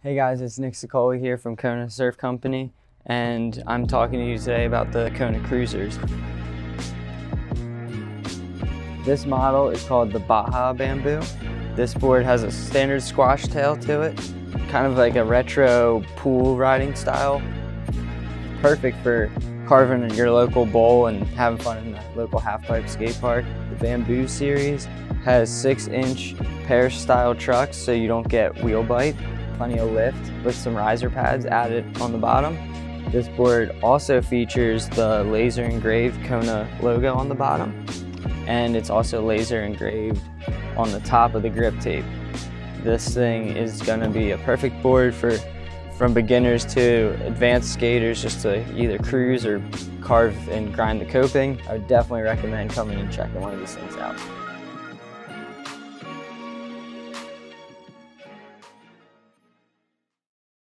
Hey guys, it's Nick Sicoli here from Kona Surf Company, and I'm talking to you today about the Kona Cruisers. This model is called the Baja bamboo. This board has a standard squash tail to it, kind of like a retro pool riding style. Perfect for carving in your local bowl and having fun in the local half-pipe skate park. The Bamboo series has 6-inch pear style trucks so you don't get wheel bite. Plenty of lift with some riser pads added on the bottom. This board also features the laser engraved Kona logo on the bottom, and it's also laser engraved on the top of the grip tape. This thing is going to be a perfect board from beginners to advanced skaters, just to either cruise or carve and grind the coping. I would definitely recommend coming and checking one of these things out.